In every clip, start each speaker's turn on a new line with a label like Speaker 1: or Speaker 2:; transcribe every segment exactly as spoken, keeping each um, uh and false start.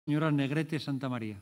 Speaker 1: Señora Negrete Santamaría.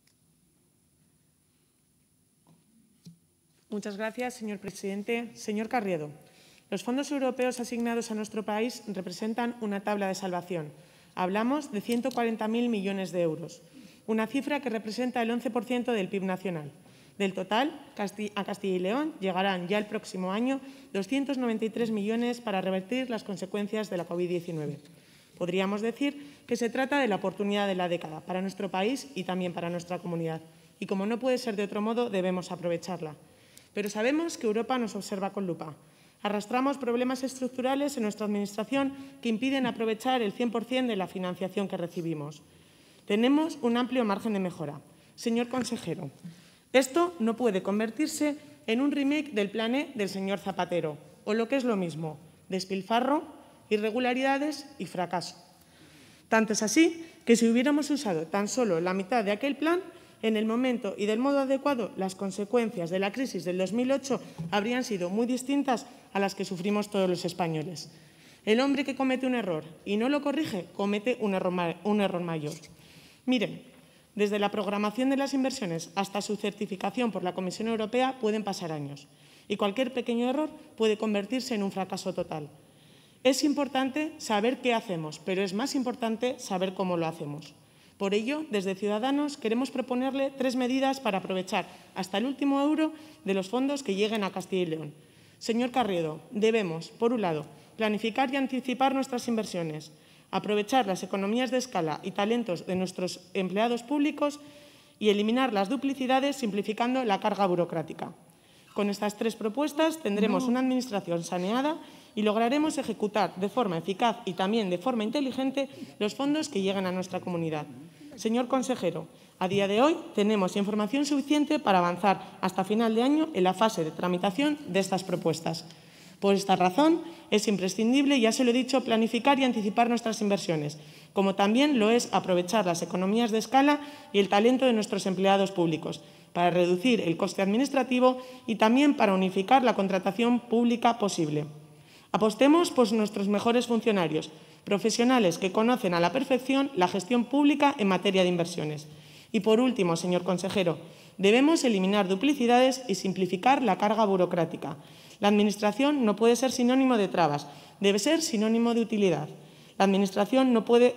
Speaker 2: Muchas gracias, señor presidente. Señor Carriedo, los fondos europeos asignados a nuestro país representan una tabla de salvación. Hablamos de ciento cuarenta mil millones de euros, una cifra que representa el once por ciento del P I B nacional. Del total, a Castilla y León llegarán ya el próximo año doscientos noventa y tres millones para revertir las consecuencias de la COVID diecinueve. Podríamos decir que se trata de la oportunidad de la década para nuestro país y también para nuestra comunidad. Y como no puede ser de otro modo, debemos aprovecharla. Pero sabemos que Europa nos observa con lupa. Arrastramos problemas estructurales en nuestra Administración que impiden aprovechar el cien por cien de la financiación que recibimos. Tenemos un amplio margen de mejora. Señor consejero, esto no puede convertirse en un remake del Plan E del señor Zapatero, o lo que es lo mismo, despilfarro, irregularidades y fracaso. Tanto es así que si hubiéramos usado tan solo la mitad de aquel plan, en el momento y del modo adecuado, las consecuencias de la crisis del dos mil ocho habrían sido muy distintas a las que sufrimos todos los españoles. El hombre que comete un error y no lo corrige, comete un error, un error mayor. Miren, desde la programación de las inversiones hasta su certificación por la Comisión Europea pueden pasar años y cualquier pequeño error puede convertirse en un fracaso total. Es importante saber qué hacemos, pero es más importante saber cómo lo hacemos. Por ello, desde Ciudadanos queremos proponerle tres medidas para aprovechar hasta el último euro de los fondos que lleguen a Castilla y León. Señor Carriedo, debemos, por un lado, planificar y anticipar nuestras inversiones, aprovechar las economías de escala y talentos de nuestros empleados públicos y eliminar las duplicidades simplificando la carga burocrática. Con estas tres propuestas tendremos una Administración saneada y lograremos ejecutar de forma eficaz y también de forma inteligente los fondos que lleguen a nuestra comunidad. Señor consejero, a día de hoy tenemos información suficiente para avanzar hasta final de año en la fase de tramitación de estas propuestas. Por esta razón, es imprescindible, ya se lo he dicho, planificar y anticipar nuestras inversiones, como también lo es aprovechar las economías de escala y el talento de nuestros empleados públicos, para reducir el coste administrativo y también para unificar la contratación pública posible. Apostemos por nuestros mejores funcionarios, profesionales que conocen a la perfección la gestión pública en materia de inversiones. Y, por último, señor consejero, debemos eliminar duplicidades y simplificar la carga burocrática. La Administración no puede ser sinónimo de trabas, debe ser sinónimo de utilidad. La Administración no puede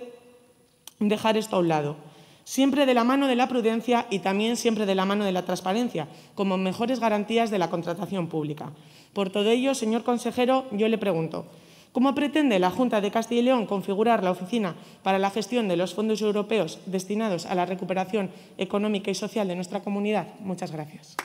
Speaker 2: dejar esto a un lado. Siempre de la mano de la prudencia y también siempre de la mano de la transparencia, como mejores garantías de la contratación pública. Por todo ello, señor consejero, yo le pregunto, ¿cómo pretende la Junta de Castilla y León configurar la Oficina para la Gestión de los Fondos Europeos destinados a la recuperación económica y social de nuestra comunidad? Muchas gracias.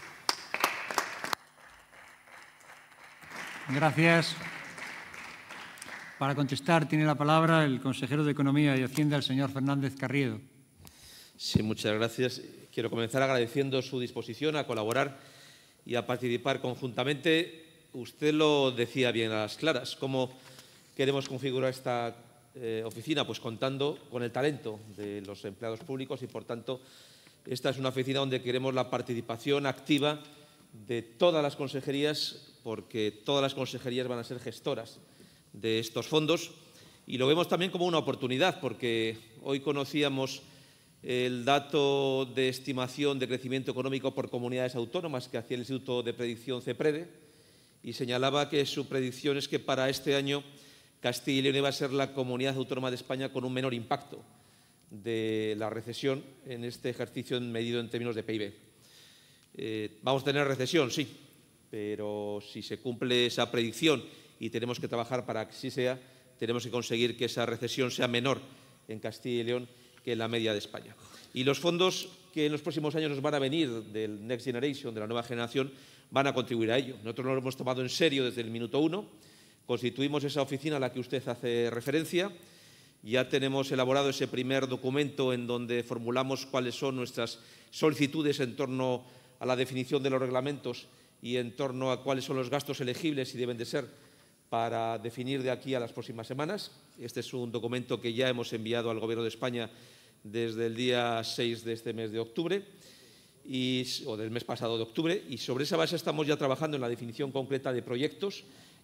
Speaker 1: Gracias. Para contestar tiene la palabra el consejero de Economía y Hacienda, el señor Fernández Carriedo.
Speaker 3: Sí, muchas gracias. Quiero comenzar agradeciendo su disposición a colaborar y a participar conjuntamente. Usted lo decía bien a las claras. ¿Cómo queremos configurar esta eh, oficina? Pues contando con el talento de los empleados públicos y, por tanto, esta es una oficina donde queremos la participación activa de todas las consejerías, porque todas las consejerías van a ser gestoras de estos fondos. Y lo vemos también como una oportunidad, porque hoy conocíamos el dato de estimación de crecimiento económico por comunidades autónomas que hacía el Instituto de Predicción CEPREDE y señalaba que su predicción es que para este año Castilla y León iba a ser la comunidad autónoma de España con un menor impacto de la recesión en este ejercicio medido en términos de P I B. Eh, vamos a tener recesión, sí, pero si se cumple esa predicción y tenemos que trabajar para que así sea, tenemos que conseguir que esa recesión sea menor en Castilla y León que la media de España. Y los fondos que en los próximos años nos van a venir del Next Generation, de la nueva generación, van a contribuir a ello. Nosotros lo hemos tomado en serio desde el minuto uno. Constituimos esa oficina a la que usted hace referencia. Ya tenemos elaborado ese primer documento en donde formulamos cuáles son nuestras solicitudes en torno a la definición de los reglamentos y en torno a cuáles son los gastos elegibles y deben de ser para definir de aquí a las próximas semanas. Este es un documento que ya hemos enviado al Gobierno de España desde el día seis de este mes de octubre, y, o del mes pasado de octubre, y sobre esa base estamos ya trabajando en la definición concreta de proyectos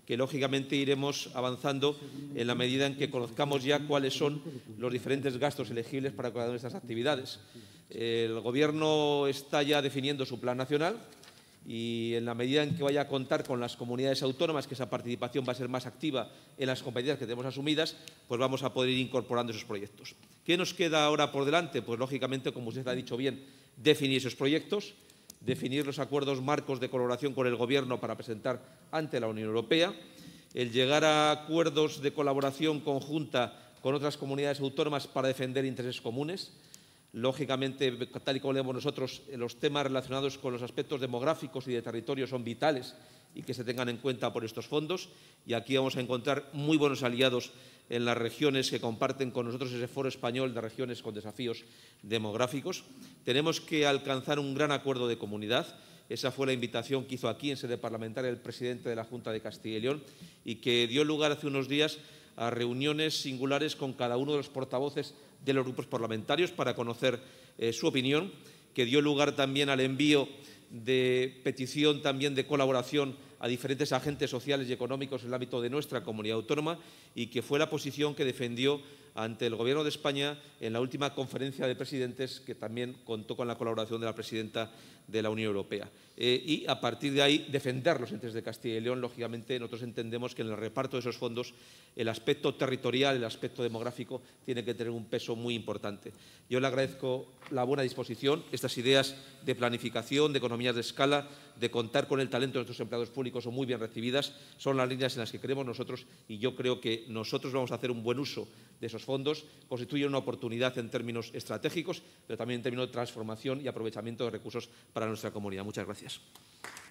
Speaker 3: que lógicamente iremos avanzando en la medida en que conozcamos ya cuáles son los diferentes gastos elegibles para cada una de estas actividades. El Gobierno está ya definiendo su plan nacional y en la medida en que vaya a contar con las comunidades autónomas, que esa participación va a ser más activa en las competencias que tenemos asumidas, pues vamos a poder ir incorporando esos proyectos. ¿Qué nos queda ahora por delante? Pues lógicamente, como usted ha dicho bien, definir esos proyectos, definir los acuerdos marcos de colaboración con el Gobierno para presentar ante la Unión Europea, el llegar a acuerdos de colaboración conjunta con otras comunidades autónomas para defender intereses comunes. Lógicamente, tal y como leemos nosotros, los temas relacionados con los aspectos demográficos y de territorio son vitales y que se tengan en cuenta por estos fondos. Y aquí vamos a encontrar muy buenos aliados en las regiones que comparten con nosotros ese foro español de regiones con desafíos demográficos. Tenemos que alcanzar un gran acuerdo de comunidad. Esa fue la invitación que hizo aquí en sede parlamentaria el presidente de la Junta de Castilla y León y que dio lugar hace unos días a reuniones singulares con cada uno de los portavoces de los grupos parlamentarios para conocer eh, su opinión, que dio lugar también al envío de petición también de colaboración a diferentes agentes sociales y económicos en el ámbito de nuestra comunidad autónoma y que fue la posición que defendió ante el Gobierno de España en la última conferencia de presidentes, que también contó con la colaboración de la presidenta de la Unión Europea. Eh, y a partir de ahí defender los entes de Castilla y León. Lógicamente, nosotros entendemos que en el reparto de esos fondos el aspecto territorial, el aspecto demográfico tiene que tener un peso muy importante. Yo le agradezco la buena disposición, estas ideas de planificación, de economías de escala, de contar con el talento de nuestros empleados públicos son muy bien recibidas, son las líneas en las que creemos nosotros y yo creo que nosotros vamos a hacer un buen uso de esos fondos, constituyen una oportunidad en términos estratégicos, pero también en términos de transformación y aprovechamiento de recursos para nuestra comunidad. Muchas gracias.